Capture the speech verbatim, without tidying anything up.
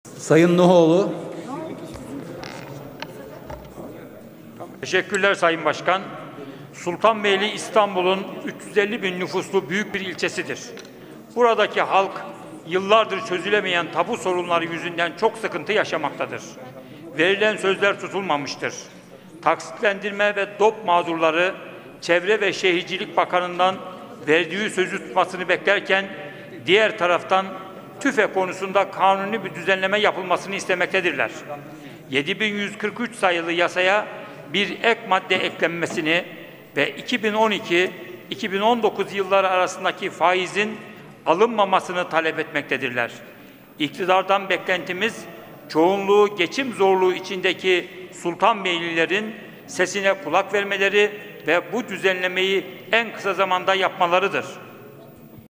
Sayın Nuhoğlu. Teşekkürler Sayın Başkan. Sultanbeyli İstanbul'un üç yüz elli bin nüfuslu büyük bir ilçesidir. Buradaki halk yıllardır çözülemeyen tabu sorunları yüzünden çok sıkıntı yaşamaktadır. Verilen sözler tutulmamıştır. Taksitlendirme ve dop mağdurları Çevre ve Şehircilik Bakanı'ndan verdiği sözü tutmasını beklerken diğer taraftan tüfe konusunda kanuni bir düzenleme yapılmasını istemektedirler. yedi bin yüz kırk üç sayılı yasaya bir ek madde eklenmesini ve iki bin on iki iki bin on dokuz yılları arasındaki faizin alınmamasını talep etmektedirler. İktidardan beklentimiz çoğunluğu geçim zorluğu içindeki Sultanbeylilerin sesine kulak vermeleri ve bu düzenlemeyi en kısa zamanda yapmalarıdır.